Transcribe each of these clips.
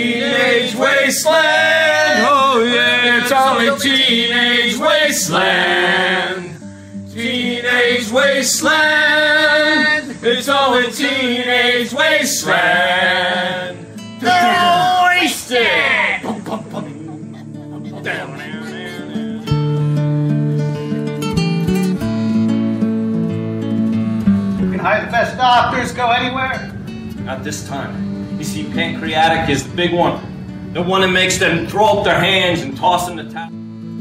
Teenage wasteland. Oh yeah, it's only teenage wasteland. Teenage wasteland. It's only teenage wasteland. Wasted. You can hire the best doctors, go anywhere. Not this time. You see, pancreatic is the big one. The one that makes them throw up their hands and toss in the towel.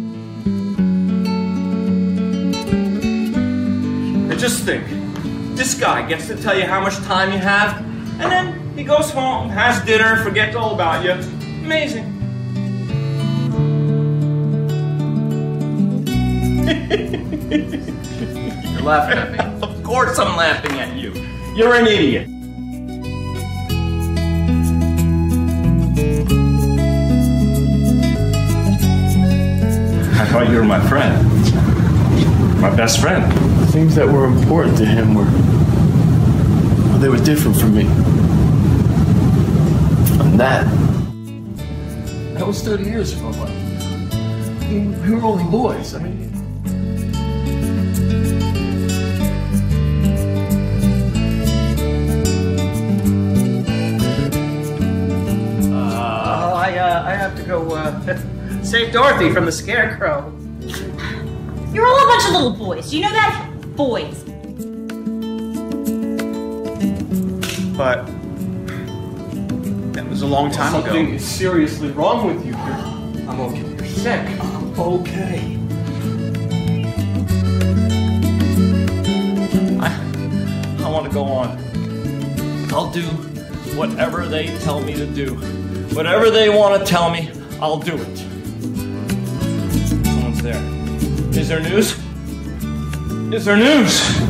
And just think, this guy gets to tell you how much time you have, and then he goes home, has dinner, forgets all about you. Amazing. You're laughing at me. Of course I'm laughing at you. You're an idiot. I thought you were my friend. My best friend. The things that were important to him were different from me. And that was 30 years ago, but we were only boys. I mean, I have to go save Dorothy from the scarecrow. You're all a bunch of little boys. Do you know that? Boys. But that was a long time ago. something is seriously wrong with you. I'm okay. You're sick. I'm okay. I want to go on. I'll do whatever they tell me to do. Whatever they want to tell me, I'll do it. Someone's there. Is there news? Is there news?